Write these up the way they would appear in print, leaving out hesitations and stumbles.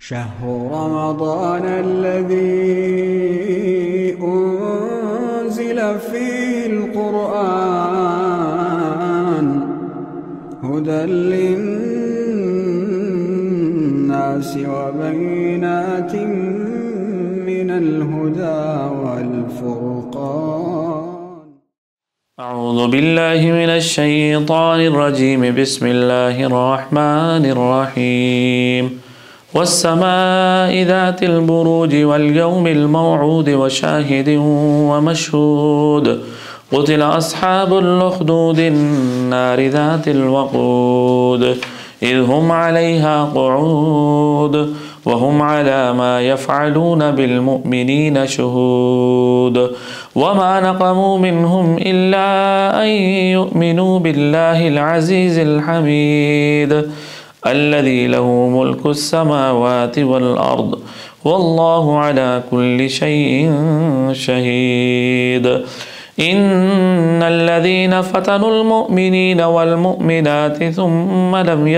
شهر رمضان الذي أنزل فيه القرآن هدى للناس وبينات من الهدى والفرقان. أعوذ بالله من الشيطان الرجيم. بسم الله الرحمن الرحيم. والسماء ذات البروج واليوم الموعود وشاهد ومشهود. قتل أصحاب الأخدود النار ذات الوقود إذ هم عليها قعود وهم على ما يفعلون بالمؤمنين شهود. وما نقموا منهم إلا أن يؤمنوا بالله العزيز الحميد الذي له ملك السماوات والأرض والله على كل شيء شهيد. إن الذين فتنوا المؤمنين والمؤمنات ثم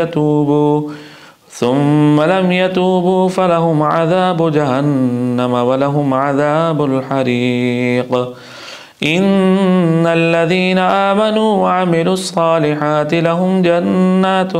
لم يتوبوا فلهم عذاب جهنم ولهم عذاب الحريق. إن الذين آمنوا وعملوا الصالحات لهم جنات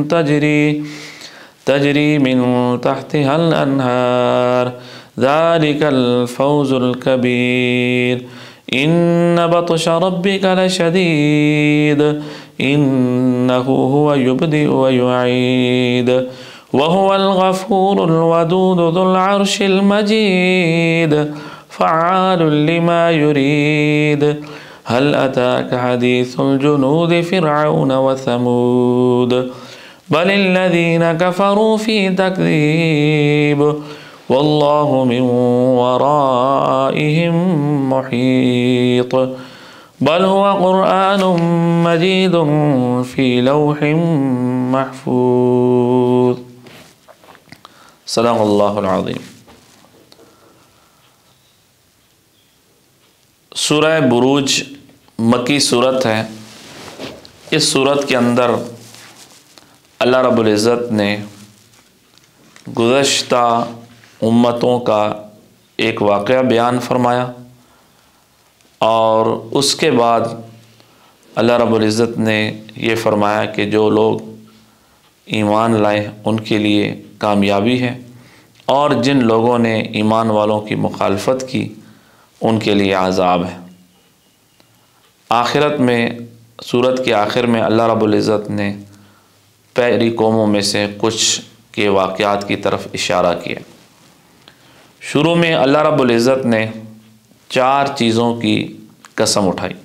تجري من تحتها الأنهار ذلك الفوز الكبير. إن بطش ربك لشديد إنه هو يبدئ ويعيد وهو الغفور الودود ذو العرش المجيد فعال لما يريد. هل أتاك حديث الجنود فرعون وثمود بل الذين كفروا في تكذيب والله من ورائهم محيط. بل هو قرآن مجيد في لوح محفوظ. صدق اللہ العظیم. سورہ بروج مکی صورت ہے. اس صورت کے اندر اللہ رب العزت نے گزشتہ امتوں کا ایک واقعہ بیان فرمایا اور اس کے بعد اللہ رب العزت نے یہ فرمایا کہ جو لوگ ایمان لائے ان کے لیے کامیابی ہے اور جن لوگوں نے ایمان والوں کی مخالفت کی ان کے لیے عذاب ہے. آخرت میں سورت کے آخر میں اللہ رب العزت نے پہلی قوموں میں سے کچھ کے واقعات کی طرف اشارہ کیا. شروع میں اللہ رب العزت نے 4 چیزوں کی قسم اٹھائی.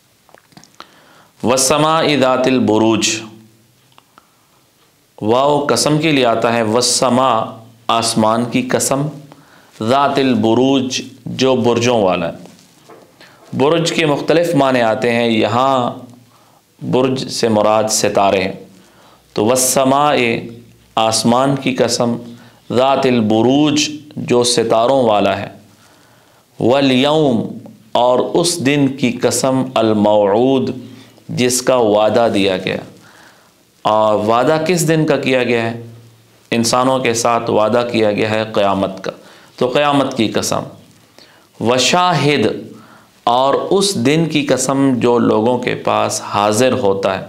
والسماء ذات البروج، واو قسم کے لیے آتا ہے. والسماء آسمان کی قسم، ذات البروج جو برجوں والا ہے. برج کے مختلف معنی آتے ہیں. یہاں برج سے مراد ستارے ہیں. تو والسماء آسمان کی قسم، ذات البروج جو ستاروں والا ہے. والیوم اور اس دن کی قسم، الموعود جس کا وعدہ دیا گیا. اور وعدہ کس دن کا کیا گیا ہے؟ انسانوں کے ساتھ وعدہ کیا گیا ہے قیامت کا، تو قیامت کی قسم. وشاہد اور اس دن کی قسم جو لوگوں کے پاس حاضر ہوتا ہے.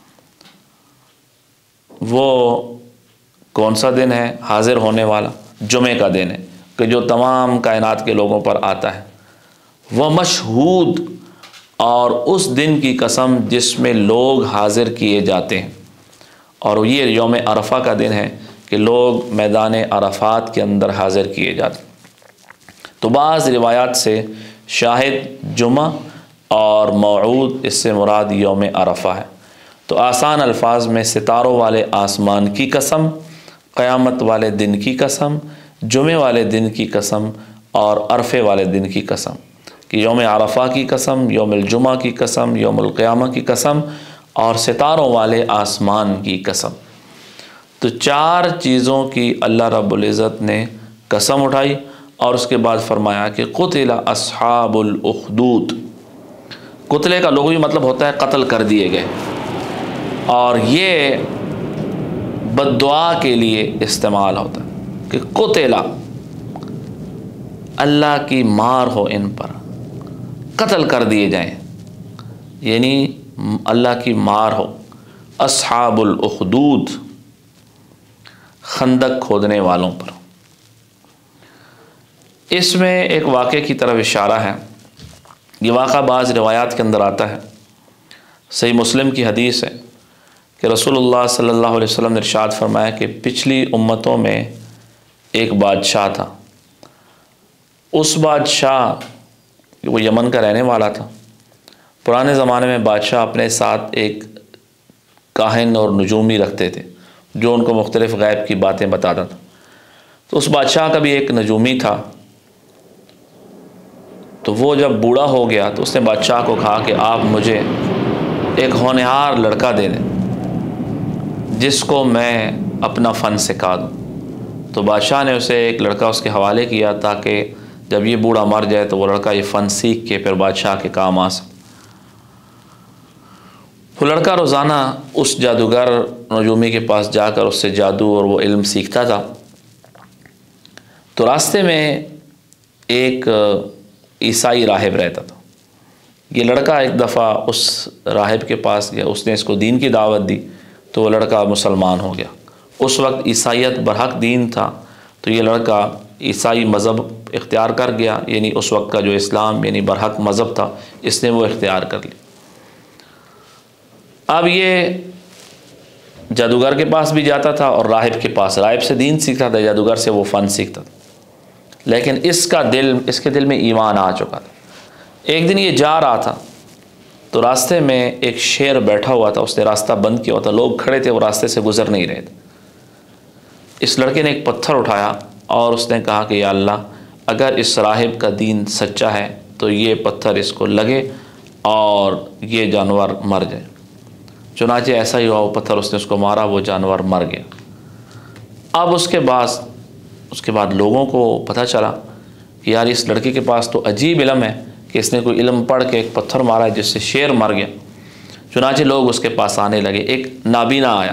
وہ کون سا دن ہے حاضر ہونے والا؟ جمعے کا دن ہے کہ جو تمام کائنات کے لوگوں پر آتا ہے. وہ مشہود اور اس دن کی قسم جس میں لوگ حاضر کیے جاتے ہیں. اور یہ یوم عرفہ کا دن ہے کہ لوگ میدان عرفات کے اندر حاضر کیے جاتے ہیں. تو بعض روایات سے شاہد جمعہ اور موعود اس سے مراد یوم عرفہ ہے. تو آسان الفاظ میں ستاروں والے آسمان کی قسم، قیامت والے دن کی قسم، جمعے والے دن کی قسم اور عرفے والے دن کی قسم. کہ یوم عرفہ کی قسم، یوم الجمعہ کی قسم، یوم القیامہ کی قسم اور ستاروں والے آسمان کی قسم. تو 4 چیزوں کی اللہ رب العزت نے قسم اٹھائی اور اس کے بعد فرمایا کہ قتل اصحاب الاخدود. قتلے کا لغوی مطلب ہوتا ہے قتل کر دیے گئے. اور یہ بد دعا کے لیے استعمال ہوتا ہے. کہ قتلا، اللہ کی مار ہو ان پر، قتل کر دیے جائیں، یعنی اللہ کی مار ہو، اصحاب الاخدود، خندق کھودنے والوں پر۔ اس میں ایک واقعے کی طرف اشارہ ہے۔ یہ واقعہ بعض روایات کے اندر آتا ہے، صحیح مسلم کی حدیث ہے کہ رسول اللہ صلی اللہ علیہ وسلم نے ارشاد فرمایا کہ پچھلی امتوں میں ایک بادشاہ تھا، اس بادشاہ وہ یمن کا رہنے والا تھا۔ پرانے زمانے میں بادشاہ اپنے ساتھ ایک کاہن اور نجومی رکھتے تھے جو ان کو مختلف غیب کی باتیں بتاتا تھا۔ تو اس بادشاہ کا بھی ایک نجومی تھا، تو وہ جب بوڑھا ہو گیا تو اس نے بادشاہ کو کہا کہ آپ مجھے ایک ہونہار لڑکا دے دیں جس کو میں اپنا فن سکھا دوں۔ تو بادشاہ نے اسے ایک لڑکا اس کے حوالے کیا تاکہ جب یہ بوڑھا مر جائے تو وہ لڑکا یہ فن سیکھ کے پھر بادشاہ کے کام آ سکے۔ وہ لڑکا روزانہ اس جادوگر نجومی کے پاس جا کر اس سے جادو اور وہ علم سیکھتا تھا۔ تو راستے میں ایک عیسائی راہب رہتا تھا۔ یہ لڑکا ایک دفعہ اس راہب کے پاس گیا، اس نے اس کو دین کی دعوت دی تو وہ لڑکا مسلمان ہو گیا۔ اس وقت عیسائیت برحق دین تھا، تو یہ لڑکا عیسائی مذہب اختیار کر گیا، یعنی اس وقت کا جو اسلام یعنی برحق مذہب تھا اس نے وہ اختیار کر لی۔ اب یہ جادوگر کے پاس بھی جاتا تھا اور راہب کے پاس، راہب سے دین سیکھتا تھا، جادوگر سے وہ فن سیکھتا تھا، لیکن اس کے دل میں ایمان آ چکا تھا۔ ایک دن یہ جا رہا تھا تو راستے میں ایک شیر بیٹھا ہوا تھا، اس نے راستہ بند کیا ہوا تھا، لوگ کھڑے تھے، وہ راستے سے گزر نہیں رہے تھے۔ اس لڑکے نے ایک پتھر اٹھایا اور اس نے کہا کہ یا اللہ، اگر اس راہب کا دین سچا ہے تو یہ پتھر اس کو لگے اور یہ جانور مر جائے۔ چنانچہ ایسا ہی ہوا، وہ پتھر اس نے اس کو مارا، وہ جانور مر گیا۔ اب اس کے بعد لوگوں کو پتہ چلا کہ یار اس لڑکے کے پاس تو عجیب علم ہے کہ اس نے کوئی علم پڑھ کے ایک پتھر مارا ہے جس سے شیر مر گیا۔ چنانچہ لوگ اس کے پاس آنے لگے۔ ایک نابینا آیا،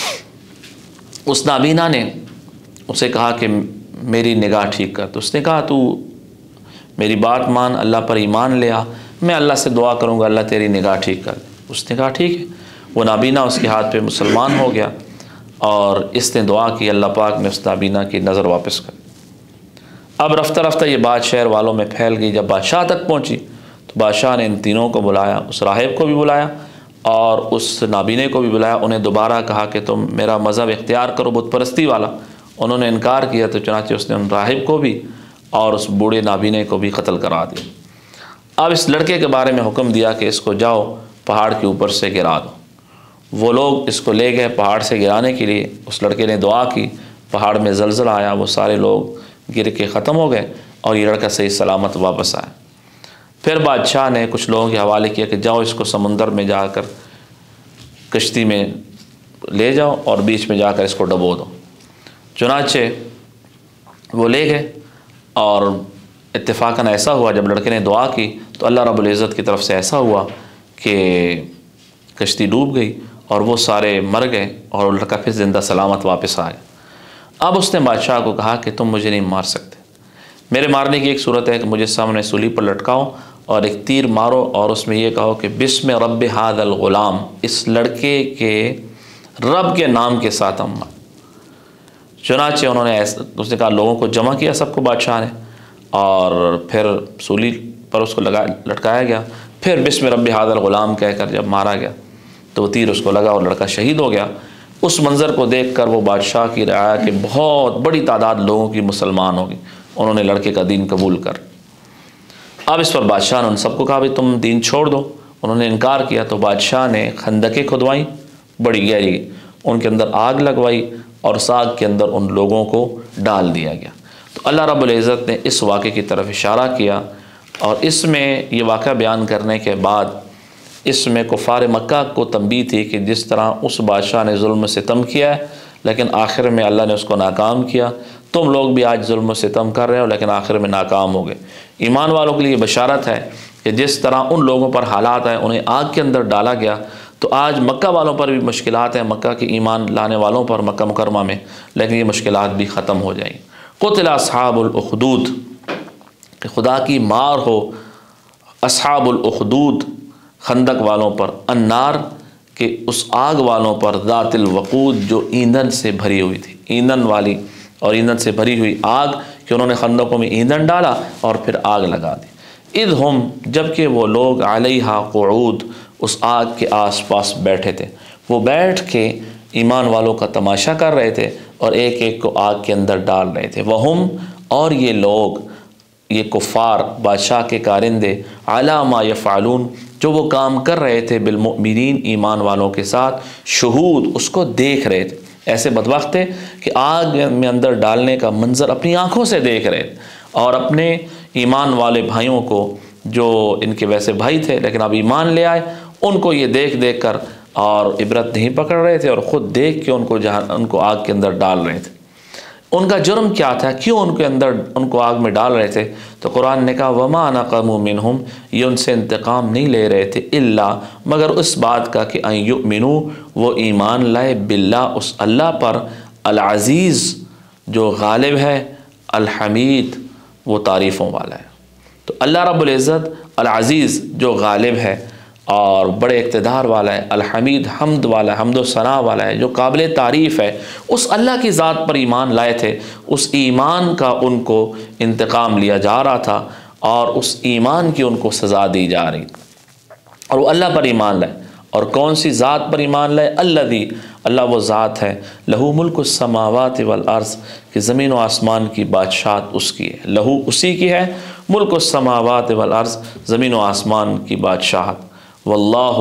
اس نابینا نے اسے کہا کہ میری نگاہ ٹھیک کر۔ تو اس نے کہا تو میری بات مان، اللہ پر ایمان لے آ، میں اللہ سے دعا کروں گا اللہ تیری نگاہ ٹھیک کر دے۔ اس نے کہا ٹھیک ہے۔ وہ نابینا اس کے ہاتھ پہ مسلمان ہو گیا اور اس نے دعا کی اللہ پاک نے اس نابینا کی نظر واپس کر۔ اب رفتہ رفتہ یہ بات شہر والوں میں پھیل گئی۔ جب بادشاہ تک پہنچی تو بادشاہ نے ان تینوں کو بلایا، اس راہب کو بھی بلایا اور اس نابینے کو بھی بلایا۔ انہیں دوبارہ کہا کہ تم میرا مذہب اختیار کرو بت پرستی والا۔ انہوں نے انکار کیا، تو چنانچہ اس نے ان راہب کو بھی اور اس بوڑھے نابینے کو بھی قتل کرا دیا۔ اب اس لڑکے کے بارے میں حکم دیا کہ اس کو جاؤ پہاڑ کے اوپر سے گرا دو۔ وہ لوگ اس کو لے گئے پہاڑ سے گرانے کے لیے۔ اس لڑکے نے دعا کی، پہاڑ میں زلزلہ آیا، وہ سارے لوگ گر کے ختم ہو گئے اور یہ لڑکا صحیح سلامت واپس آیا۔ پھر بادشاہ نے کچھ لوگوں کے حوالے کیا کہ جاؤ اس کو سمندر میں جا کر کشتی میں لے جاؤ اور بیچ میں جا کر اس کو ڈبو دو۔ چنانچہ وہ لے گئے اور اتفاقاً ایسا ہوا جب لڑکے نے دعا کی تو اللہ رب العزت کی طرف سے ایسا ہوا کہ کشتی ڈوب گئی اور وہ سارے مر گئے اور لڑکا پھر زندہ سلامت واپس آ گیا۔ اب اس نے بادشاہ کو کہا کہ تم مجھے نہیں مار سکتے، میرے مارنے کی ایک صورت ہے کہ مجھے سامنے سولی پر لٹکاؤ اور ایک تیر مارو اور اس میں یہ کہو کہ بسم رب ھذا الغلام، اس لڑکے کے رب کے نام کے ساتھ ہم مار۔ چنانچہ انہوں نے اس نے کہا، لوگوں کو جمع کیا سب کو بادشاہ نے، اور پھر سولی پر اس کو لٹکایا گیا۔ پھر بسم رب ھذا الغلام کہہ کر جب مارا گیا تو وہ تیر اس کو لگا اور لڑکا شہید ہو گیا۔ اس منظر کو دیکھ کر وہ بادشاہ کی رعایا کہ بہت بڑی تعداد لوگوں کی مسلمان ہوگی، انہوں نے لڑکے کا دین قبول کر۔ اب اس پر بادشاہ نے ان سب کو کہا بھی تم دین چھوڑ دو، انہوں نے انکار کیا۔ تو بادشاہ نے خندقیں کھدوائیں بڑی گہری، ان کے اندر آگ لگوائی اور اس آگ کے اندر ان لوگوں کو ڈال دیا گیا۔ تو اللہ رب العزت نے اس واقعے کی طرف اشارہ کیا اور اس میں یہ واقعہ بیان کرنے کے بعد اس میں کفار مکہ کو تنبیہ تھی کہ جس طرح اس بادشاہ نے ظلم و ستم کیا ہے لیکن آخر میں اللہ نے اس کو ناکام کیا، تم لوگ بھی آج ظلم و ستم کر رہے ہو لیکن آخر میں ناکام ہو گئے۔ ایمان والوں کے لیے بشارت ہے کہ جس طرح ان لوگوں پر حالات آئے، انہیں آگ کے اندر ڈالا گیا تو آج مکہ والوں پر بھی مشکلات ہیں، مکہ کے ایمان لانے والوں پر مکہ مکرمہ میں، لیکن یہ مشکلات بھی ختم ہو جائیں۔ قتل اصحاب الاخدود، کہ خدا کی مار ہو اصحاب الاخدود، خندق والوں پر، النار، کہ اس آگ والوں پر، ذات الوقود، جو ایندھن سے بھری ہوئی تھی، ایندھن والی اور ایندھن سے بھری ہوئی آگ، کہ انہوں نے خندقوں میں ایندھن ڈالا اور پھر آگ لگا دی۔ اذ ہم، جبکہ وہ لوگ علیہا قعود، اس آگ کے آس پاس بیٹھے تھے، وہ بیٹھ کے ایمان والوں کا تماشا کر رہے تھے اور ایک ایک کو آگ کے اندر ڈال رہے تھے۔ وہم، اور یہ لوگ، یہ کفار، بادشاہ کے کارندے، علی ما یفعلون، جو وہ کام کر رہے تھے، بالمؤمنین، ایمان والوں کے ساتھ، شہود، اس کو دیکھ رہے تھے۔ ایسے بدبخت تھے کہ آگ میں اندر ڈالنے کا منظر اپنی آنکھوں سے دیکھ رہے تھے، اور اپنے ایمان والے بھائیوں کو، جو ان کے ویسے بھائی تھے لیکن اب ایمان لے آئے، ان کو یہ دیکھ دیکھ کر اور عبرت نہیں پکڑ رہے تھے، اور خود دیکھ کے ان کو آگ کے اندر ڈال رہے تھے۔ ان کا جرم کیا تھا، کیوں ان کو آگ میں ڈال رہے تھے؟ تو قرآن نے کہا وما نقموا منہم، یہ ان سے انتقام نہیں لے رہے تھے، الا، مگر اس بات کا کہ ان یؤمنوا، وہ ایمان لائے، باللہ، اس اللہ پر، العزیز، جو غالب ہے، الحمید، وہ تعریفوں والا ہے۔ تو اللہ رب العزت العزیز، جو غالب ہے اور بڑے اقتدار والا ہے، الحمید، حمد والا ہے، حمد و ثنا والا ہے، جو قابل تعریف ہے، اس اللہ کی ذات پر ایمان لائے تھے۔ اس ایمان کا ان کو انتقام لیا جا رہا تھا، اور اس ایمان کی ان کو سزا دی جا رہی، اور وہ اللہ پر ایمان لائے۔ اور کون سی ذات پر ایمان لائے؟ الذی، اللہ وہ ذات ہے، لہو ملک السماوات والارض، کہ زمین و آسمان کی بادشاہت اس کی ہے، لہو، اسی کی ہے، ملک السماوات والارض، زمین و آسمان کی بادشاہت، واللہ،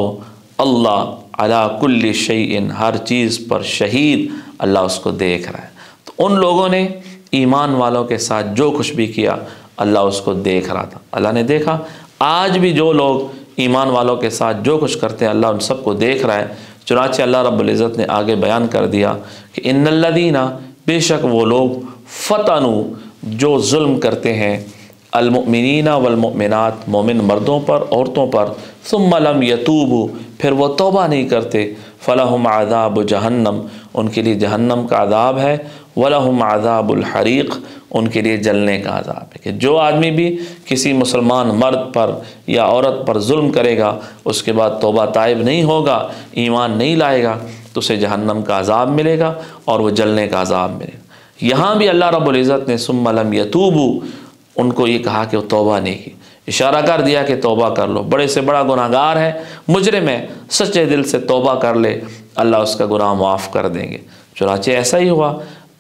اللہ، علی کل شیء، ہر چیز پر، شہید، اللہ اس کو دیکھ رہا ہے۔ تو ان لوگوں نے ایمان والوں کے ساتھ جو کچھ بھی کیا، اللہ اس کو دیکھ رہا تھا، اللہ نے دیکھا۔ آج بھی جو لوگ ایمان والوں کے ساتھ جو کچھ کرتے ہیں، اللہ ان سب کو دیکھ رہا ہے۔ چنانچہ اللہ رب العزت نے آگے بیان کر دیا کہ ان الذین، بے شک وہ لوگ، فتنوا، جو ظلم کرتے ہیں، المؤمنین والمؤمنات، مومن مردوں پر، عورتوں پر، ثم لم یتوبوا، پھر وہ توبہ نہیں کرتے، فلہم عذاب جہنم، ان کے لیے جہنم کا عذاب ہے، ولہم عذاب الحریق، ان کے لیے جلنے کا عذاب ہے۔ کہ جو آدمی بھی کسی مسلمان مرد پر یا عورت پر ظلم کرے گا، اس کے بعد توبہ تائب نہیں ہوگا، ایمان نہیں لائے گا، تو اسے جہنم کا عذاب ملے گا اور وہ جلنے کا عذاب ملے گا۔ یہاں بھی اللہ رب العزت نے ثم لم یتوبوا، ان کو یہ کہا کہ وہ توبہ نہیں کی، اشارہ کر دیا کہ توبہ کر لو، بڑے سے بڑا گناہگار ہے، مجرم ہے، سچے دل سے توبہ کر لے، اللہ اس کا گناہ معاف کر دیں گے۔ چنانچہ ایسا ہی ہوا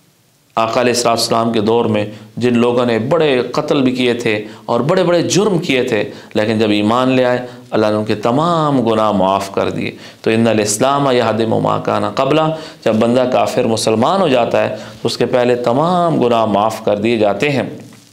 آقا علیہ السلام کے دور میں، جن لوگوں نے بڑے قتل بھی کیے تھے اور بڑے بڑے جرم کیے تھے، لیکن جب ایمان لے آئے، اللہ نے ان کے تمام گناہ معاف کر دیے۔ تو ان الاسلام یہدم ما کان قبلہ، جب بندہ کافر مسلمان ہو جاتا ہے تو اس کے پہلے تمام گناہ معاف کر دیے جاتے ہیں۔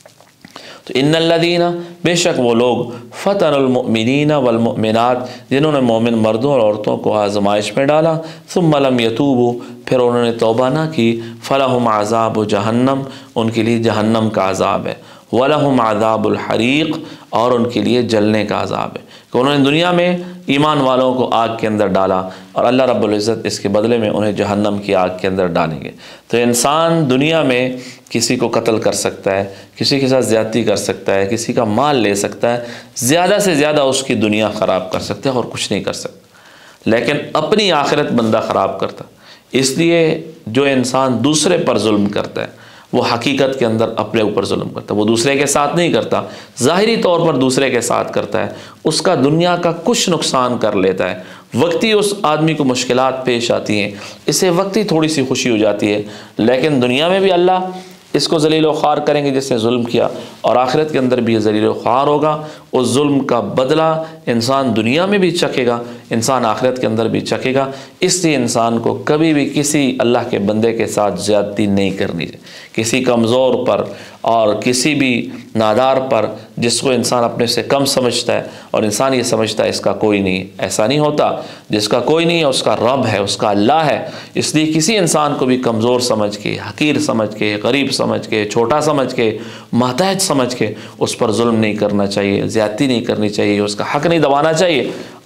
تو ان الذین، بے شک وہ لوگ، فتن المؤمنین والمؤمنات، جنہوں نے مومن مردوں اور عورتوں کو آزمائش میں ڈالا، ثم لم یتوبوا، پھر انہوں نے توبہ نہ کی، فلہم عذاب جہنم، ان کے لیے جہنم کا عذاب ہے، ولہم عذاب الحریق، اور ان کے لیے جلنے کا عذاب ہے۔ کہ انہوں نے دنیا میں ایمان والوں کو آگ کے اندر ڈالا، اور اللہ رب العزت اس کے بدلے میں انہیں جہنم کی آگ کے اندر ڈالیں گے۔ تو انسان دنیا میں کسی کو قتل کر سکتا ہے، کسی کے ساتھ زیادتی کر سکتا ہے، کسی کا مال لے سکتا ہے، زیادہ سے زیادہ اس کی دنیا خراب کر سکتا ہے اور کچھ نہیں کر سکتا، لیکن اپنی آخرت بندہ خراب کرتا۔ اس لیے جو انسان دوسرے پر ظلم کرتا ہے، وہ حقیقت کے اندر اپنے اوپر ظلم کرتا ہے، وہ دوسرے کے ساتھ نہیں کرتا، ظاہری طور پر دوسرے کے ساتھ کرتا ہے، اس کا دنیا کا کچھ نقصان کر لیتا ہے، وقتی اس آدمی کو مشکلات پیش آتی ہیں، اسے وقتی تھوڑی سی خوشی ہو جاتی ہے، لیکن دنیا میں بھی اللہ اس کو ذلیل و خوار کریں گے جس نے ظلم کیا، اور آخرت کے اندر بھی یہ ذلیل و خوار ہوگا۔ اس ظلم کا بدلہ انسان دنیا میں بھی چکھے گا، انسان آخرت کے اندر بھی چکھے گا۔ اس لیے انسان کو کبھی بھی کسی اللہ کے بندے کے ساتھ زیادتی نہیں کرنی چاہیے، کسی کمزور پر اور کسی بھی نادار پر، جس کو انسان اپنے سے کم سمجھتا ہے اور انسان یہ سمجھتا ہے اس کا کوئی نہیں، ایسا نہیں ہوتا۔ جس کا کوئی نہیں ہے اس کا رب ہے، اس کا اللہ ہے۔ اس لیے کسی انسان کو بھی کمزور سمجھ کے، حقیر سمجھ کے، غریب سمجھ کے، چھوٹا سمجھ کے، محتاج سمجھ کے اس پر ظلم نہیں کرنا چاہیے، زیادتی نہیں کرنی چاہیے، اس کا حق نہیں دبانا چاہیے۔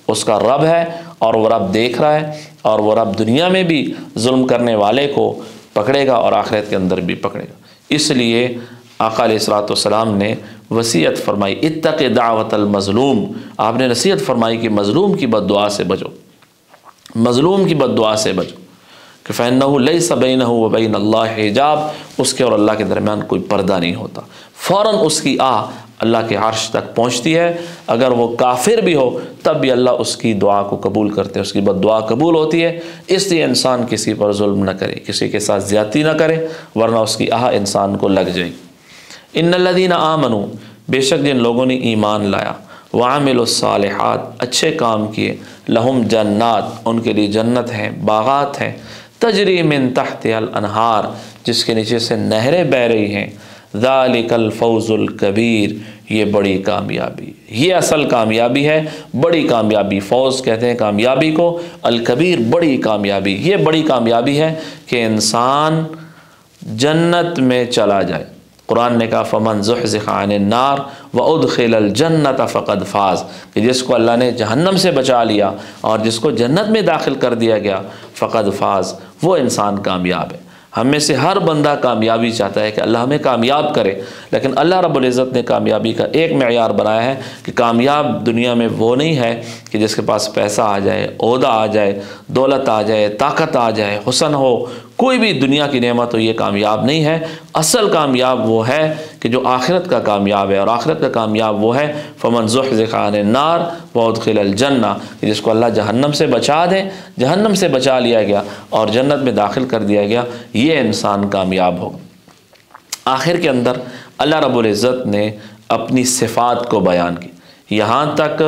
اس کا رب ہے اور وہ رب دیکھ رہا ہے، اور وہ رب دنیا میں بھی ظلم کرنے والے کو پکڑے گا اور آخرت کے اندر بھی پکڑے گا۔ اس لیے آقا علیہ الصلوۃ والسلام نے وصیت فرمائی، اتق دعوت المظلوم، آپ نے نصیحت فرمائی کہ مظلوم کی بد دعا سے بچو، مظلوم کی بد دعا سے بچو، کہ فإنہ لیس بینہ وبین اللہ حجاب، اس کے اور اللہ کے درمیان کوئی پردہ نہیں ہوتا، فوراً اس کی آہ اللہ کے عرش تک پہنچتی ہے، اگر وہ کافر بھی ہو تب بھی اللہ اس کی دعا کو قبول کرتے ہیں، اس کی بد دعا قبول ہوتی ہے۔ اس لیے انسان کسی پر ظلم نہ کرے، کسی کے ساتھ زیادتی نہ کرے، ورنہ اس کی آہ انسان کو لگ جائے۔ ان الذین آمنوا، بے شک جن لوگوں نے ایمان لایا، وعملوا الصالحات، اچھے کام کیے، لہم جنات، ان کے لیے جنت ہیں، باغات ہیں، تجری من تحتها الانہار، جس کے نیچے سے نہریں بہہ رہی ہیں، ذالک الفوز الکبیر، یہ بڑی کامیابی، یہ اصل کامیابی ہے، بڑی کامیابی، فوز کہتے ہیں کامیابی کو، الکبیر بڑی کامیابی، یہ بڑی کامیابی ہے کہ انسان جنت میں چلا جائے۔ قرآن نے کہا فمن زحزح عن النار وادخل الجنت فقد فاز، کہ جس کو اللہ نے جہنم سے بچا لیا اور جس کو جنت میں داخل کر دیا گیا، فقد فاز، وہ انسان کامیاب ہے۔ ہم میں سے ہر بندہ کامیابی چاہتا ہے کہ اللہ ہمیں کامیاب کرے، لیکن اللہ رب العزت نے کامیابی کا ایک معیار بنایا ہے کہ کامیاب دنیا میں وہ نہیں ہے کہ جس کے پاس پیسہ آ جائے، عہدہ آ جائے، دولت آ جائے، طاقت آ جائے، حسن ہو، کوئی بھی دنیا کی نعمت ہو، یہ کامیاب نہیں ہے۔ اصل کامیاب وہ ہے کہ جو آخرت کا کامیاب ہے، اور آخرت کا کامیاب وہ ہے فمن زحزح عن النار وادخل الجنہ، کہ جس کو اللہ جہنم سے بچا دے، جہنم سے بچا لیا گیا اور جنت میں داخل کر دیا گیا، یہ انسان کامیاب ہوگا۔ آخر کے اندر اللہ رب العزت نے اپنی صفات کو بیان کی، یہاں تک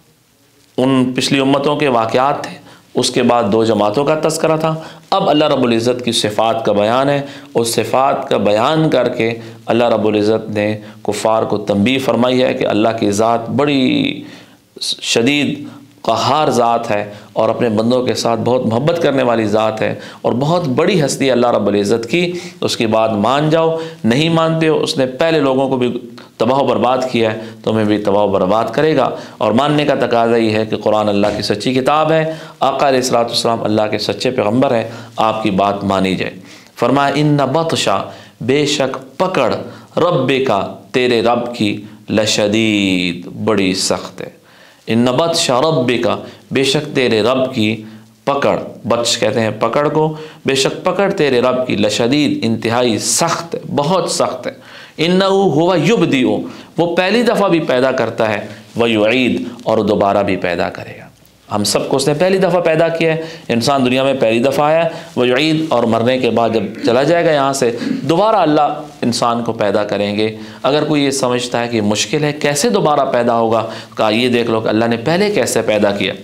ان پچھلی امتوں کے واقعات تھے، اس کے بعد دو جماعتوں کا تذکرہ تھا، اب اللہ رب العزت کی صفات کا بیان ہے۔ اس صفات کا بیان کر کے اللہ رب العزت نے کفار کو تنبیہ فرمائی ہے کہ اللہ کی ذات بڑی شدید قہار ذات ہے اور اپنے بندوں کے ساتھ بہت محبت کرنے والی ذات ہے اور بہت بڑی ہستی ہے اللہ رب العزت کی۔ اس کی بات مان جاؤ، نہیں مانتے ہو، اس نے پہلے لوگوں کو بھی تباہ و برباد کیا ہے، تمہیں بھی تباہ و برباد کرے گا۔ اور ماننے کا تقاضا یہ ہے کہ قرآن اللہ کی سچی کتاب ہے، آقا علیہ الصلوۃ والسلام اللہ کے سچے پیغمبر ہیں، آپ کی بات مانی جائے۔ فرمایا ان بطشا، بے شک پکڑ، رب کا، تیرے رب کی، لشدید، بڑی سخت ہے۔ ان بطش ربک، بے شک تیرے رب کی پکڑ، بطش کہتے ہیں پکڑ کو، بے شک پکڑ تیرے رب کی، لشدید، انتہائی سخت، بہت سخت ہے۔ انہ ہوا یبدئ، وہ پہلی دفعہ بھی پیدا کرتا ہے، ویعید، اور دوبارہ بھی پیدا کرے گا۔ ہم سب کو اس نے پہلی دفعہ پیدا کیا ہے، انسان دنیا میں پہلی دفعہ آیا، ویعید، اور مرنے کے بعد جب چلا جائے گا یہاں سے، دوبارہ اللہ انسان کو پیدا کریں گے۔ اگر کوئی یہ سمجھتا ہے کہ مشکل ہے کیسے دوبارہ پیدا ہوگا، کہا یہ دیکھ لو کہ اللہ نے پہلے کیسے پیدا کیا۔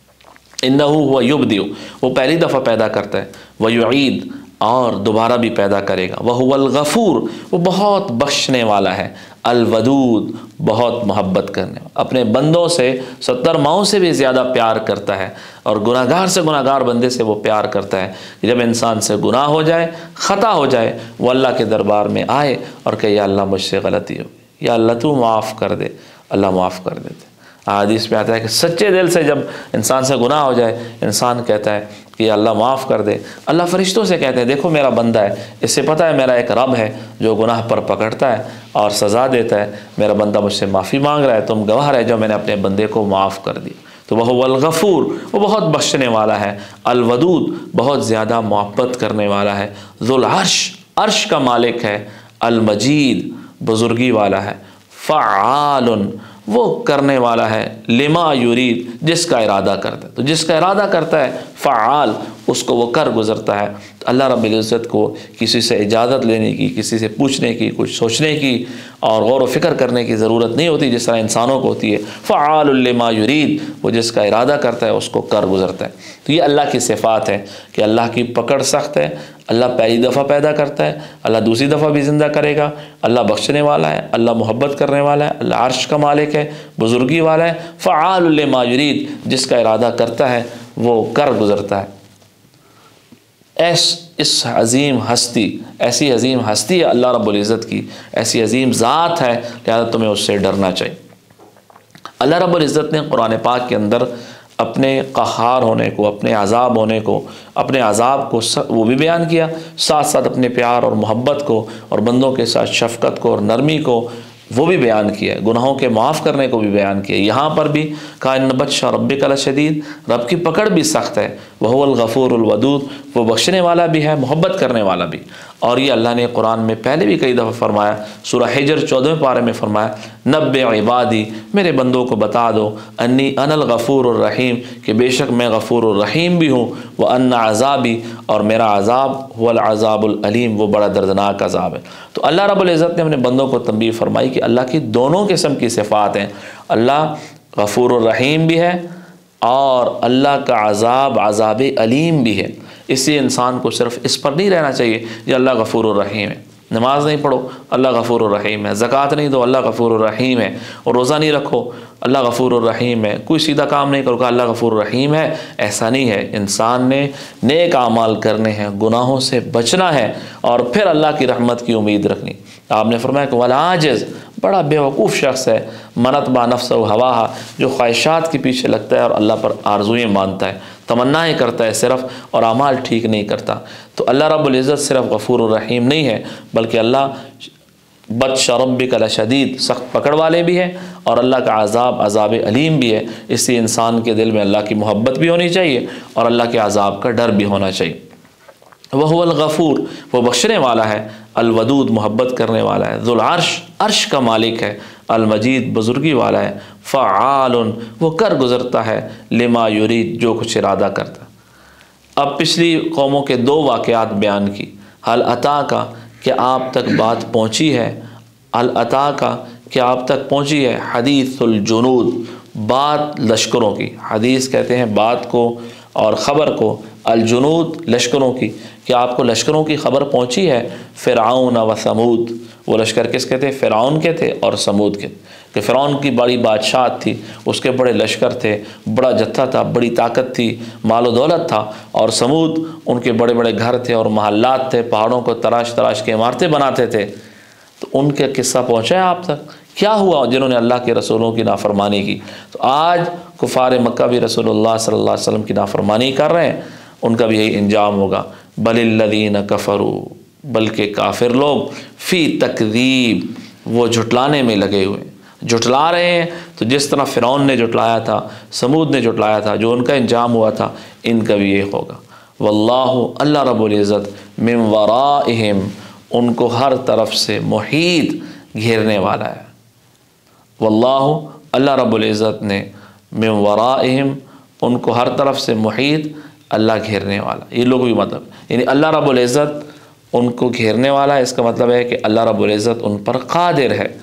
انہ ہوا یبدئ، وہ پہلی دفعہ پیدا کرتا ہے، ویعید، اور دوبارہ بھی پیدا کرے گا۔ وہو الغفور، وہ بہت بخشنے والا ہے، الودود، بہت محبت کرنے والا، اپنے بندوں سے 70 ماؤں سے بھی زیادہ پیار کرتا ہے، اور گناہ گار سے گناہ گار بندے سے وہ پیار کرتا ہے۔ جب انسان سے گناہ ہو جائے، خطا ہو جائے، وہ اللہ کے دربار میں آئے اور کہ یا اللہ مجھ سے غلطی ہو، یا اللہ تو معاف کر دے، اللہ معاف کر دیتے۔ حدیث میں آتا ہے کہ سچے دل سے جب انسان سے گناہ ہو جائے، انسان کہتا ہے کہ اللہ معاف کر دے، اللہ فرشتوں سے کہتے ہیں دیکھو میرا بندہ ہے، اس سے پتہ ہے میرا ایک رب ہے جو گناہ پر پکڑتا ہے اور سزا دیتا ہے، میرا بندہ مجھ سے معافی مانگ رہا ہے، تم گواہ رہے جو میں نے اپنے بندے کو معاف کر دیا۔ تو وہ الغفور، وہ بہت بخشنے والا ہے، الودود، بہت زیادہ محبت کرنے والا ہے، ذو العرش، عرش کا مالک ہے، المجید، بزرگی والا ہے، فعال، وہ کرنے والا ہے، لما یرید، جس کا ارادہ کرتا ہے، تو جس کا ارادہ کرتا ہے فعال، اس کو وہ کر گزرتا ہے۔ اللہ رب العزت کو کسی سے اجازت لینے کی، کسی سے پوچھنے کی، کچھ سوچنے کی اور غور و فکر کرنے کی ضرورت نہیں ہوتی جس طرح انسانوں کو ہوتی ہے۔ فعال لما یرید، وہ جس کا ارادہ کرتا ہے اس کو کر گزرتا ہے۔ تو یہ اللہ کی صفات ہے کہ اللہ کی پکڑ سخت ہے، اللہ پہلی دفعہ پیدا کرتا ہے، اللہ دوسری دفعہ بھی زندہ کرے گا، اللہ بخشنے والا ہے، اللہ محبت کرنے والا ہے، اللہ عرش کا مالک ہے، بزرگی والا ہے، فعال لما یرید، جس کا ارادہ کرتا ہے وہ کر گزرتا ہے۔ اس عظیم ہستی، ایسی عظیم ہستی ہے اللہ رب العزت کی، ایسی عظیم ذات ہے، لہذا تمہیں اس سے ڈرنا چاہیے۔ اللہ رب العزت نے قرآن پاک کے اندر اپنے قہار ہونے کو، اپنے عذاب ہونے کو، اپنے عذاب کو وہ بھی بیان کیا، ساتھ ساتھ اپنے پیار اور محبت کو اور بندوں کے ساتھ شفقت کو اور نرمی کو وہ بھی بیان کیا، گناہوں کے معاف کرنے کو بھی بیان کیا۔ یہاں پر بھی کہا ان بطش ربک لشدید، رب کی پکڑ بھی سخت ہے، وہو الغفور الودود، وہ بخشنے والا بھی ہے، محبت کرنے والا بھی۔ اور یہ اللہ نے قرآن میں پہلے بھی کئی دفعہ فرمایا، سورہ حجر 14ویں پارے میں فرمایا نبئ عبادی، میرے بندوں کو بتا دو، انی انا الغفور الرحیم، کہ بے شک میں غفور الرحیم بھی ہوں، وان عذابی، اور میرا عذاب هو العذاب العلیم، وہ بڑا دردناک عذاب ہے۔ تو اللہ رب العزت نے اپنے بندوں کو تنبیہ فرمائی کہ اللہ کی دونوں قسم کی صفات ہیں، اللہ غفور الرحیم بھی ہے اور اللہ کا عذاب عذاب علیم بھی ہے۔ اس لیے انسان کو صرف اس پر نہیں رہنا چاہیے کہ اللہ غفور الرحیم ہے، نماز نہیں پڑھو اللہ غفور الرحیم ہے، زکوٰۃ نہیں دو اللہ غفور الرحیم ہے، اور روزہ نہیں رکھو اللہ غفور الرحیم ہے، کوئی سیدھا کام نہیں کرو کہ اللہ غفور الرحیم ہے۔ ایسا نہیں ہے، انسان نے نیک اعمال کرنے ہیں، گناہوں سے بچنا ہے، اور پھر اللہ کی رحمت کی امید رکھنی۔ آپ نے فرمایا کہ والعاجز، بڑا بے وقوف شخص ہے، منت با نفسہ و ہواہا، جو خواہشات کے پیچھے لگتا ہے اور اللہ پر آرزوئیں مانتا ہے، تمنائیں کرتا ہے صرف، اور اعمال ٹھیک نہیں کرتا۔ تو اللہ رب العزت صرف غفور الرحیم نہیں ہے، بلکہ اللہ بطش ربک لشدید، سخت پکڑ والے بھی ہے، اور اللہ کا عذاب عذاب علیم بھی ہے۔ اس لیے انسان کے دل میں اللہ کی محبت بھی ہونی چاہیے اور اللہ کے عذاب کا ڈر بھی ہونا چاہیے۔ وہو الغفور، وہ بخشنے والا ہے، الودود، محبت کرنے والا ہے، ذو العرش، عرش کا مالک ہے، المجید، بزرگی والا ہے، فعال، وہ کر گزرتا ہے، لما یرید، جو کچھ ارادہ کرتا۔ اب پچھلی قوموں کے دو واقعات بیان کی، حل عطا کا، کہ آپ تک بات پہنچی ہے، العطا کا، کہ آپ تک پہنچی ہے، حدیث الجنود، بات لشکروں کی، حدیث کہتے ہیں بات کو اور خبر کو، الجنود لشکروں کی، کہ آپ کو لشکروں کی خبر پہنچی ہے، فرعون و ثمود، وہ لشکر کس کے تھے؟ فرعون کے تھے اور ثمود کے، کہ فرعون کی بڑی بادشاہت تھی، اس کے بڑے لشکر تھے، بڑا جتھا تھا، بڑی طاقت تھی، مال و دولت تھا، اور ثمود ان کے بڑے بڑے گھر تھے اور محلات تھے، پہاڑوں کو تراش تراش کے عمارتیں بناتے تھے۔ تو ان کا قصہ پہنچا ہے آپ تک، کیا ہوا جنہوں نے اللہ کے رسولوں کی نافرمانی کی۔ تو آج کفار مکہ بھی رسول اللہ صلی اللہ علیہ وسلم کی نافرمانی کر رہے ہیں، ان کا بھی یہی انجام ہوگا۔ بل الذین کفروا، بلکہ کافر لوگ، فی تکذیب، وہ جھٹلانے میں لگے ہوئے، جھٹلا رہے ہیں۔ تو جس طرح فرعون نے جھٹلایا تھا، ثمود نے جھٹلایا تھا، جو ان کا انجام ہوا تھا، ان کا بھی یہ ہوگا۔ واللہ، اللہ رب العزت، من ورائہم، ان کو ہر طرف سے محیط، گھیرنے والا ہے۔ واللہ، اللہ رب العزت نے، من ورائہم، ان کو ہر طرف سے محیط، اللہ گھیرنے والا، یہ لوگ بھی مطلب، یعنی اللہ رب العزت ان کو گھیرنے والا ہے، اس کا مطلب ہے کہ اللہ رب العزت ان پر قادر ہے۔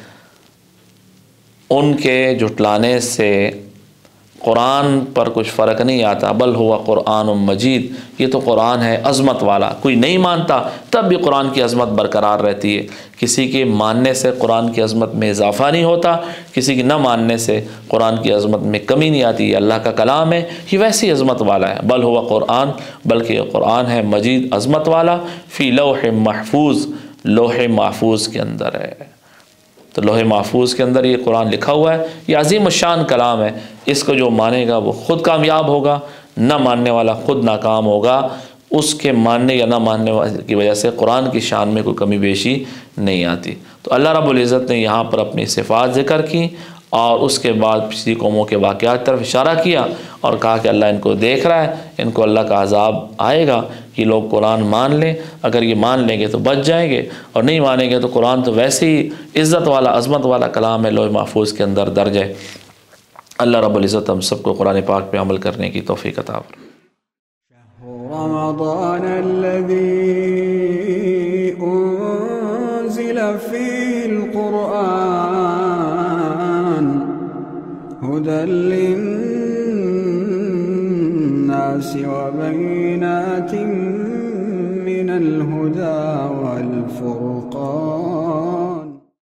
ان کے جھٹلانے سے قرآن پر کچھ فرق نہیں آتا، بل ہوا قرآن مجید، یہ تو قرآن ہے عظمت والا، کوئی نہیں مانتا تب بھی قرآن کی عظمت برقرار رہتی ہے، کسی کے ماننے سے قرآن کی عظمت میں اضافہ نہیں ہوتا، کسی کی نہ ماننے سے قرآن کی عظمت میں کمی نہیں آتی، یہ اللہ کا کلام ہے، یہ ویسی عظمت والا ہے، بل ہوا قرآن، بلکہ یہ قرآن ہے مجید، عظمت والا، فی لوح محفوظ، لوح محفوظ کے اندر ہے۔ تو لوح محفوظ کے اندر یہ قرآن لکھا ہوا ہے، یہ عظیم الشان کلام ہے، اس کو جو مانے گا وہ خود کامیاب ہوگا، نہ ماننے والا خود ناکام ہوگا۔ اس کے ماننے یا نہ ماننے کی وجہ سے قرآن کی شان میں کوئی کمی بیشی نہیں آتی۔ تو اللہ رب العزت نے یہاں پر اپنی صفات ذکر کی، اور اس کے بعد پچھلی قوموں کے واقعات طرف اشارہ کیا، اور کہا کہ اللہ ان کو دیکھ رہا ہے، ان کو اللہ کا عذاب آئے گا کہ لوگ قرآن مان لیں، اگر یہ مان لیں گے تو بچ جائیں گے، اور نہیں مانیں گے تو قرآن تو ویسے ہی عزت والا عظمت والا کلام ہے، لوح محفوظ کے اندر درج ہے۔ اللہ رب العزت ہم سب کو قرآن پاک پہ عمل کرنے کی توفیق عطا فرمائے۔ رمضان الذي أنزل فيه القرآن هدى للناس وبينات من الهدى والفرقان